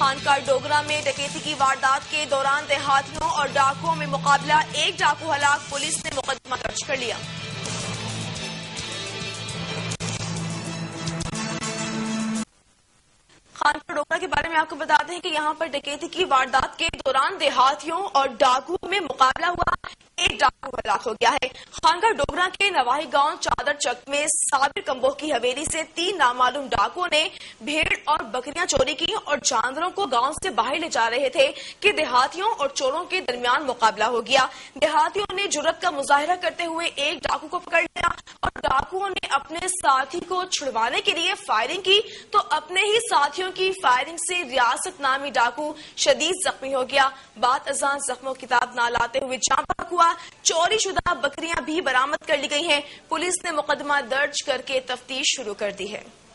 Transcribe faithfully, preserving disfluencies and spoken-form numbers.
خانقاہ ڈوگرہ میں ڈکیتی کی واردات کے دوران دیہاتیوں اور ڈاکوؤں میں مقابلہ، ایک ڈاکو ہلاک، پولیس نے مقدمہ درج کر لیا۔ خانقاہ ڈوگرہ کے بارے میں آپ کو بتاتے ہیں کہ یہاں پر ڈکیتی کی واردات کے دوران دیہاتیوں اور ڈاکوؤں میں مقابلہ ہوا، ایک ڈاکو ہلاک ہو گیا ہے۔ خانقاہ ڈوگرہ کے نواحی گاؤں چادر چک میں صابر کمبوہ کی حویلی سے تین نامعلوم ڈاکوؤں نے بھیڑ اور بکریاں چوری کی اور جانوروں کو گاؤں سے باہر لے جا رہے تھے کہ دیہاتیوں اور چوروں کے درمیان مقابلہ ہو گیا۔ دیہاتیوں نے جرات کا مظاہرہ کرتے ہوئے ایک ڈاکو کو پکڑ لیا اور ڈاکوؤں نے اپنے ساتھی کو چھڑوانے کے لیے فائرنگ کی تو اپنے ہی ساتھیوں کی فائرنگ سے ریاست نامی ڈاکو شدید زخمی ہو گیا۔ بعد ازاں زخموں کی تاب نہ لاتے ہوئے جاں بحق ہوا۔ چوری شدہ بکریاں بھی برآمد کر لی گئی ہیں۔ پولیس نے مقدمہ درج کر کے تفتیش شروع کر دی ہے۔